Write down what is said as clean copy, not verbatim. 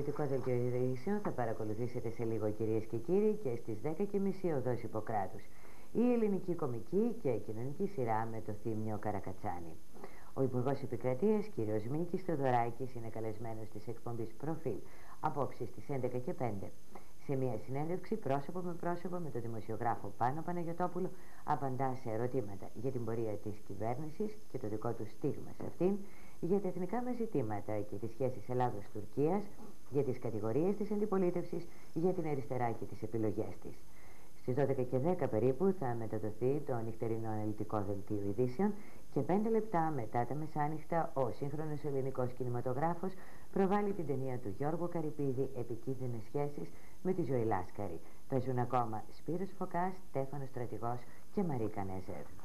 πολιτικό δελτίο ειδήσεων θα παρακολουθήσετε σε λίγο, κυρίες και κύριοι, και στις 10:30 οδός Ιπποκράτους. Η ελληνική κομική και κοινωνική σειρά με το θύμιο Καρακατσάνη. Ο Υπουργός Επικρατείας, κ. Μίκης Θεοδωράκης, είναι καλεσμένος της εκπομπής Προφίλ απόψε στις 11:05. Σε μια συνέντευξη πρόσωπο με πρόσωπο με τον δημοσιογράφο Πάνο Παναγιωτόπουλο, απαντά σε ερωτήματα για την πορεία της κυβέρνησης και το δικό του στίγμα σε αυτήν, για τα εθνικά μας ζητήματα και τις σχέσεις Ελλάδος-Τουρκίας, για τις κατηγορίες της αντιπολίτευσης, για την αριστερά και τις επιλογές της. Στις 12:10 περίπου θα μεταδοθεί το νυχτερινό αναλυτικό δελτίο ειδήσεων και 5 λεπτά μετά τα μεσάνυχτα ο σύγχρονος ελληνικός κινηματογράφος προβάλλει την ταινία του Γιώργου Καρυπίδη «Επικίνδυνες σχέσεις» με τη Ζωή Λάσκαρη. Παίζουν ακόμα Σπύρος Φωκάς, Στέφανος Στρατηγός και Μαρή Κανέζερ.